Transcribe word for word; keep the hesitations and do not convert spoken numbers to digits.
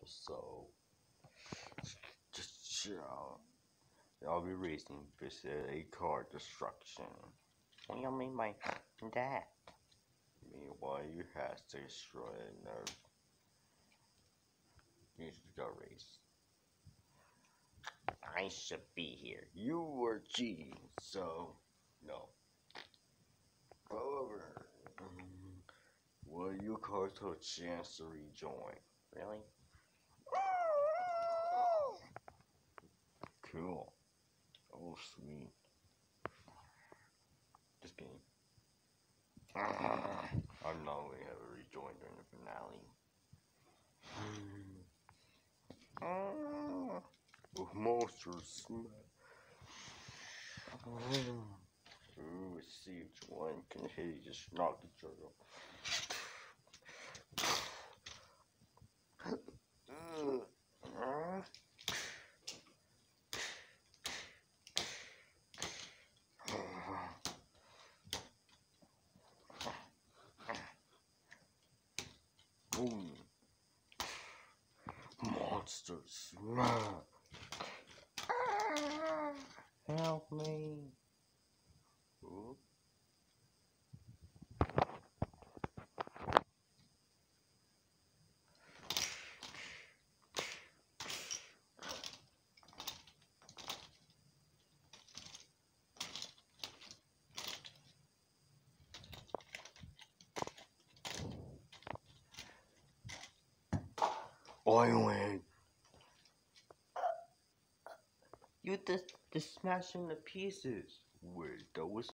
so just chill. I'll be racing visit a car destruction. What do you mean by that? Meanwhile, you have to destroy another. You should go race. I should be here. You were cheating, so no. However, will you call to a chance to rejoin? Really? Cool. Oh, sweet. Just kidding. I'm not going to have a rejoin during the finale. With monsters smash. Ooh, let's see which one can hit just knock each other. Boom. Monsters smash. Help me. Ooh. I win. You just, just smash them to pieces. Wait, that was